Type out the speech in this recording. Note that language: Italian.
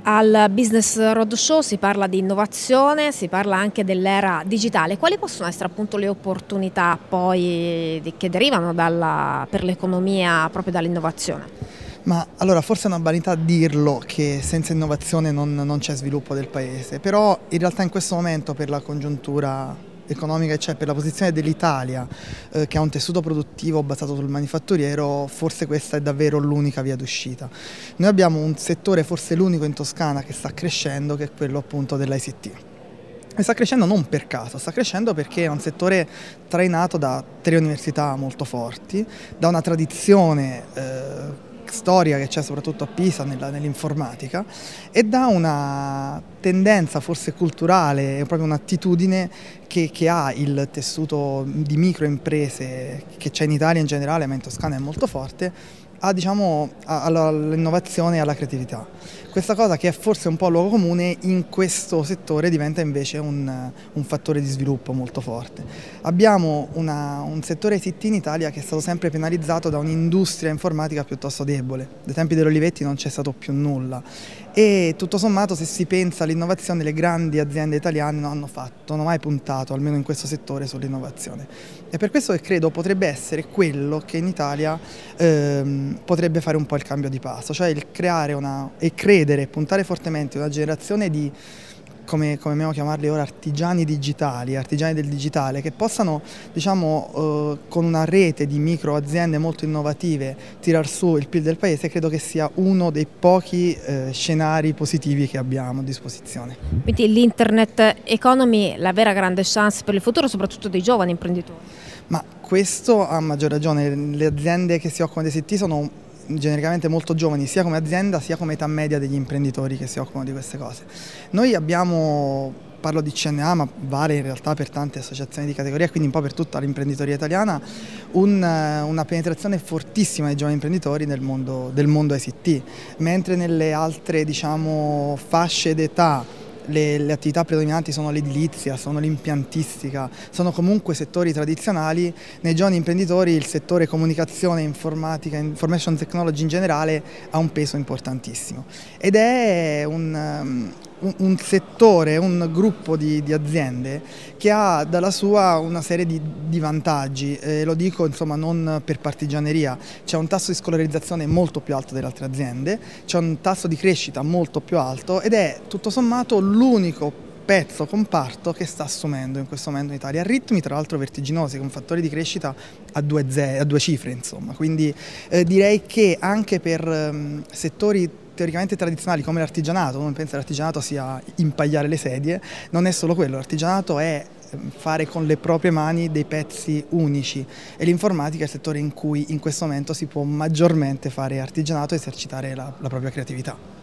Al Business Roadshow si parla di innovazione, si parla anche dell'era digitale. Quali possono essere appunto le opportunità poi che derivano per l'economia proprio dall'innovazione? Ma allora forse è una banalità dirlo che senza innovazione non c'è sviluppo del paese, però in realtà in questo momento per la congiuntura economica che c'è, per la posizione dell'Italia che ha un tessuto produttivo basato sul manifatturiero, forse questa è davvero l'unica via d'uscita. Noi abbiamo un settore, forse l'unico in Toscana, che sta crescendo, che è quello appunto dell'ICT. E sta crescendo non per caso, sta crescendo perché è un settore trainato da 3 università molto forti, da una tradizione storia che c'è soprattutto a Pisa nell'informatica e da una tendenza forse culturale, proprio un'attitudine che ha il tessuto di microimprese che c'è in Italia in generale, ma in Toscana è molto forte, all'innovazione e alla creatività. Questa cosa, che è forse un po' luogo comune, in questo settore diventa invece un fattore di sviluppo molto forte. Abbiamo un settore ICT in Italia che è stato sempre penalizzato da un'industria informatica piuttosto debole. Dai tempi dell'Olivetti non c'è stato più nulla e tutto sommato, se si pensa all'innovazione, le grandi aziende italiane non hanno mai puntato, almeno in questo settore, sull'innovazione. E per questo che credo potrebbe essere quello che in Italia potrebbe fare un po' il cambio di passo, cioè il creare e credere, puntare fortemente una generazione di, come amiamo chiamarli ora, artigiani digitali, artigiani del digitale, che possano, diciamo, con una rete di micro aziende molto innovative tirar su il PIL del paese. Credo che sia uno dei pochi scenari positivi che abbiamo a disposizione. Quindi l'internet economy, la vera grande chance per il futuro, soprattutto dei giovani imprenditori. Ma questo ha maggior ragione, le aziende che si occupano di ICT sono genericamente molto giovani, sia come azienda sia come età media degli imprenditori che si occupano di queste cose. Noi abbiamo, parlo di CNA, ma vale in realtà per tante associazioni di categoria, quindi un po' per tutta l'imprenditoria italiana, una penetrazione fortissima dei giovani imprenditori del mondo ICT, mentre nelle altre, diciamo, fasce d'età le attività predominanti sono l'edilizia, sono l'impiantistica, sono comunque settori tradizionali. Nei giovani imprenditori il settore comunicazione, informatica, information technology in generale ha un peso importantissimo ed è un settore, un gruppo di aziende che ha dalla sua una serie di vantaggi, lo dico insomma non per partigianeria. C'è un tasso di scolarizzazione molto più alto delle altre aziende, c'è un tasso di crescita molto più alto ed è tutto sommato l'unico comparto che sta assumendo in questo momento in Italia, a ritmi tra l'altro vertiginosi, con fattori di crescita a due cifre insomma. Quindi direi che anche per settori teoricamente tradizionali come l'artigianato, uno pensa che l'artigianato sia impagliare le sedie, non è solo quello, l'artigianato è fare con le proprie mani dei pezzi unici e l'informatica è il settore in cui in questo momento si può maggiormente fare artigianato e esercitare la propria creatività.